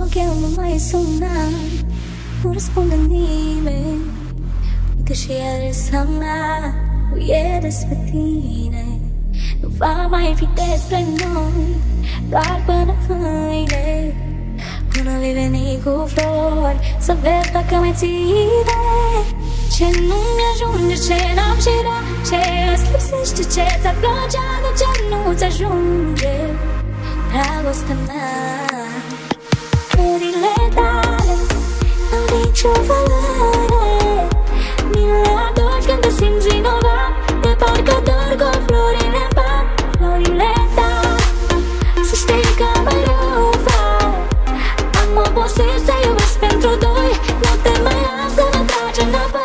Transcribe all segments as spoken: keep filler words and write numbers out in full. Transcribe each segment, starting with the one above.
chema, mai sună, nu răspunde nimeni. Uite și adresa mea, nu e despre tine. Nu va mai fi despre noi, doar până mâine. Până vei veni cu flori, să vezi dacă mai ține. Ce nu-mi ajunge, ce n-am și da, ce îți lipsește, ce ți-ar plăcea, de ce nu-ți ajunge dragostea mea. Florile tale n-au nicio valoare, mi le adori când te simți vinovat, de parcă dor cu florile în pat. Florile tale, să știi că mereu fac, am obosit să iubesc pentru doi. Nu te mai las să mă tragi înapoi.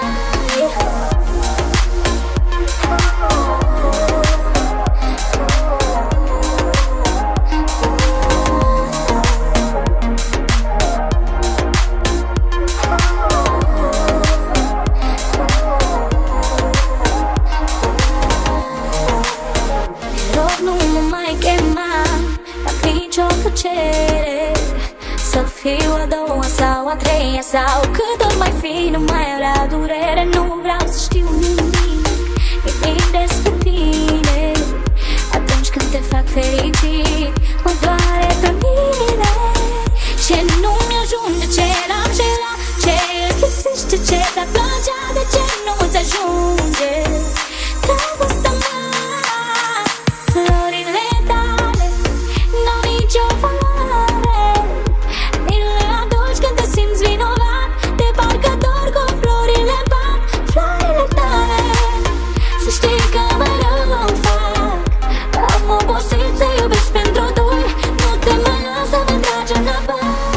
Să fiu a doua sau a treia sau cât ori mai fi, nu mai era durere. Nu vreau să știu nimic, nimic despre tine. Atunci când te fac fericit, mă doare pe mine. Ce nu-mi ajunge, ce n-am și la, ce îți lipsește, ce ți-ar plăcea, de ce nu-ți ajunge dragostea mea. Florile tale n-au nicio valoare, mi le aduci când te simți vinovat, de parcă dor cu florile în pat. Florile tale, să știi că mereu fac, am obosit să iubesc pentru doi. Nu te mai las să mă tragi înapoi.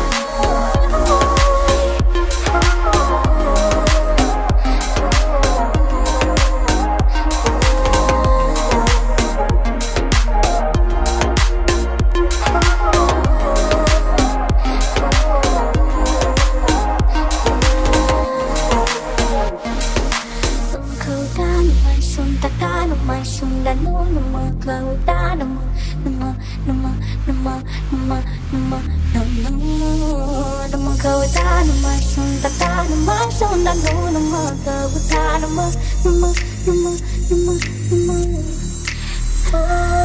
Dar nu, nu mă căuta, nu mă, nu mă, nu mă, nu mă, nu mă, nu mă, nu, nu, nu mă căuta, nu mai sunt a ta, nu mai sunt, dar nu, nu mă căuta, nu mă, nu mă, nu mă, nu mă, nu mă.